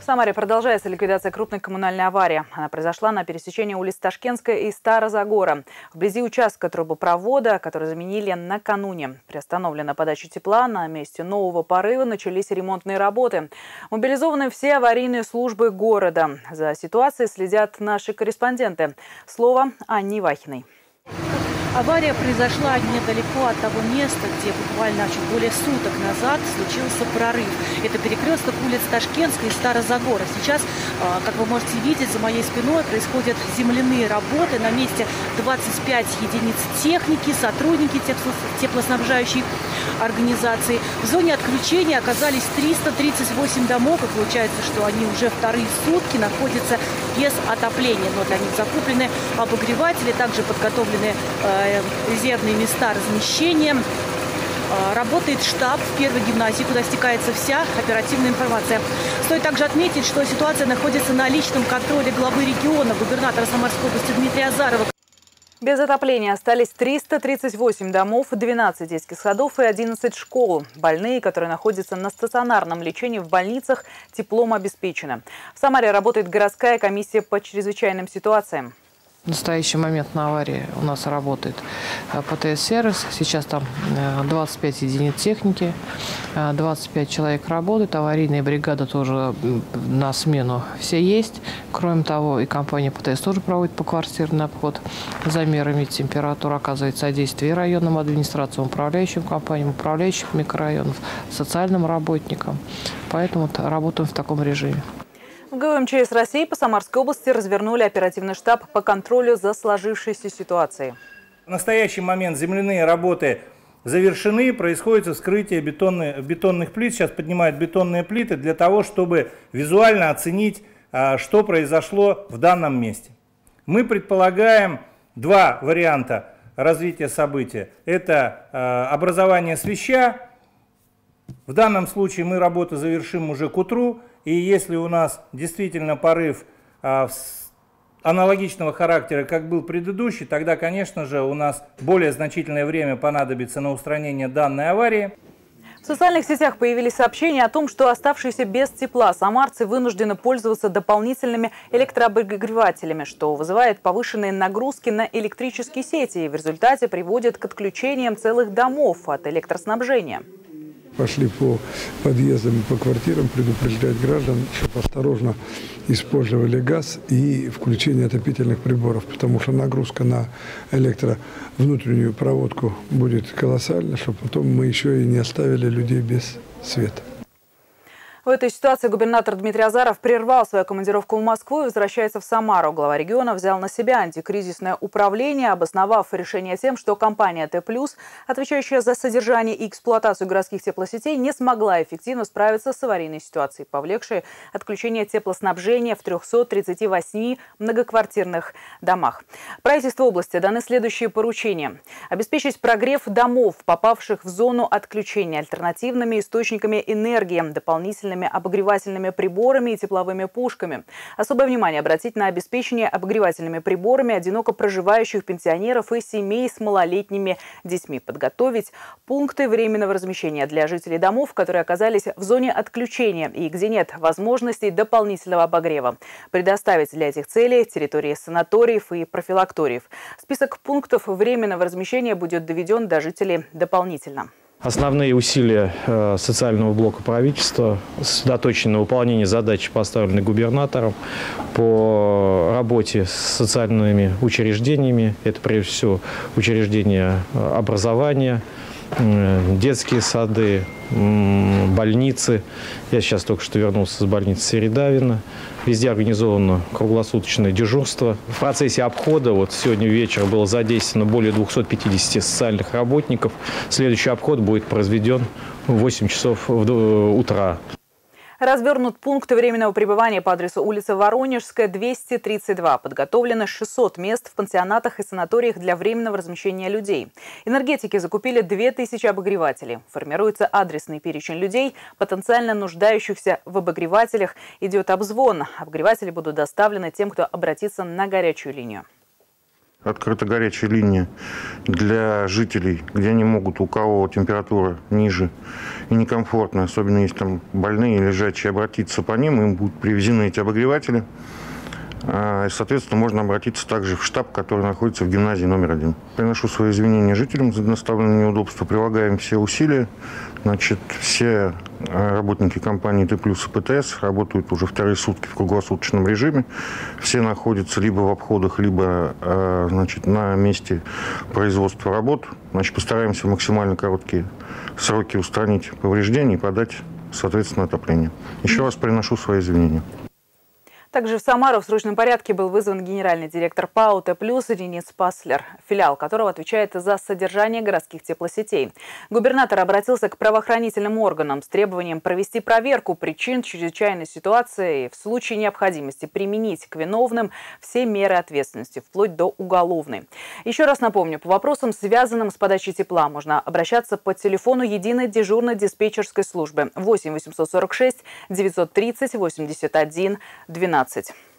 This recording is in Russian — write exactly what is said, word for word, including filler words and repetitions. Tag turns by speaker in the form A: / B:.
A: Самаре продолжается ликвидация крупной коммунальной аварии. Она произошла на пересечении улиц Ташкентская и Старозагора. Вблизи участка трубопровода, который заменили накануне. Приостановлена подача тепла. На месте нового порыва начались ремонтные работы. Мобилизованы все аварийные службы города. За ситуацией следят наши корреспонденты. Слово Анне Вахиной.
B: Авария произошла недалеко от того места, где буквально чуть более суток назад случился прорыв. Это перекресток улиц Ташкентской и Старозагора. Сейчас, как вы можете видеть, за моей спиной происходят земляные работы. На месте двадцать пять единиц техники, сотрудники теплоснабжающей организации. В зоне отключения оказались триста тридцать восемь домов. И получается, что они уже вторые сутки находятся без отопления. Но для них закуплены обогреватели, также подготовлены резервные места размещения. Работает штаб в первой гимназии, куда стекается вся оперативная информация. Стоит также отметить, что ситуация находится на личном контроле главы региона, губернатора Самарской области Дмитрия Азарова.
A: Без отопления остались триста тридцать восемь домов, двенадцать детских садов и одиннадцать школ. Больные, которые находятся на стационарном лечении в больницах, теплом обеспечены. В Самаре работает городская комиссия по чрезвычайным ситуациям.
C: В настоящий момент на аварии у нас работает ПТС-сервис. Сейчас там двадцать пять единиц техники, двадцать пять человек работают. Аварийная бригада тоже на смену все есть. Кроме того, и компания ПТС тоже проводит поквартирный обход, замерами температуры, оказывает содействие и районным администрациям, управляющим компаниям, управляющим микрорайонов, социальным работникам. Поэтому работаем в таком режиме.
A: В ГУМЧС России по Самарской области развернули оперативный штаб по контролю за сложившейся ситуацией.
D: В настоящий момент земляные работы завершены, происходит вскрытие бетонных, бетонных плит. Сейчас поднимают бетонные плиты для того, чтобы визуально оценить, что произошло в данном месте. Мы предполагаем два варианта развития события. Это образование свища. В данном случае мы работу завершим уже к утру. И если у нас действительно порыв а, аналогичного характера, как был предыдущий, тогда, конечно же, у нас более значительное время понадобится на устранение данной аварии.
A: В социальных сетях появились сообщения о том, что оставшиеся без тепла самарцы вынуждены пользоваться дополнительными электрообогревателями, что вызывает повышенные нагрузки на электрические сети и в результате приводит к отключениям целых домов от электроснабжения.
E: Пошли по подъездам и по квартирам предупреждать граждан, чтобы осторожно использовали газ и включение отопительных приборов, потому что нагрузка на электровнутреннюю проводку будет колоссальна, чтобы потом мы еще и не оставили людей без света.
A: В этой ситуации губернатор Дмитрий Азаров прервал свою командировку в Москву и возвращается в Самару. Глава региона взял на себя антикризисное управление, обосновав решение тем, что компания Т плюс, отвечающая за содержание и эксплуатацию городских теплосетей, не смогла эффективно справиться с аварийной ситуацией, повлекшей отключение теплоснабжения в трёхстах тридцати восьми многоквартирных домах. Правительству области даны следующие поручения. Обеспечить прогрев домов, попавших в зону отключения, альтернативными источниками энергии, дополнительными обогревательными приборами и тепловыми пушками. Особое внимание обратить на обеспечение обогревательными приборами одиноко проживающих пенсионеров и семей с малолетними детьми. Подготовить пункты временного размещения для жителей домов, которые оказались в зоне отключения и где нет возможностей дополнительного обогрева. Предоставить для этих целей территории санаториев и профилакториев. Список пунктов временного размещения будет доведен до жителей дополнительно.
F: Основные усилия э, социального блока правительства сосредоточены на выполнении задач, поставленных губернатором по работе с социальными учреждениями. Это прежде всего учреждения образования, э, детские сады, э, больницы. Я сейчас только что вернулся с больницы Середавино. Везде организовано круглосуточное дежурство. В процессе обхода вот сегодня вечером было задействовано более двухсот пятидесяти социальных работников. Следующий обход будет произведен в восемь часов утра.
A: Развернут пункты временного пребывания по адресу улица Воронежская, двести тридцать два. Подготовлено шестьсот мест в пансионатах и санаториях для временного размещения людей. Энергетики закупили две тысячи обогревателей. Формируется адресный перечень людей, потенциально нуждающихся в обогревателях. Идет обзвон. Обогреватели будут доставлены тем, кто обратится на горячую линию.
G: открыта горячая линия для жителей, где они могут, у кого температура ниже и некомфортно, особенно если там больные, лежачие, обратиться по ним, им будут привезены эти обогреватели. И, соответственно, можно обратиться также в штаб, который находится в гимназии номер один. Приношу свои извинения жителям за доставленное неудобство, прилагаем все усилия. Значит, все работники компании Т плюс и П Т С работают уже вторые сутки в круглосуточном режиме. Все находятся либо в обходах, либо значит, на месте производства работ. Значит, постараемся в максимально короткие сроки устранить повреждения и подать, соответственно, отопление. Еще раз приношу свои извинения.
A: Также в Самару в срочном порядке был вызван генеральный директор ПАО Т плюс Денис Паслер, филиал которого отвечает за содержание городских теплосетей. Губернатор обратился к правоохранительным органам с требованием провести проверку причин чрезвычайной ситуации и в случае необходимости применить к виновным все меры ответственности, вплоть до уголовной. Еще раз напомню, по вопросам, связанным с подачей тепла, можно обращаться по телефону единой дежурной диспетчерской службы восемь восемьсот сорок шесть девятьсот тридцать восемьдесят один двенадцать.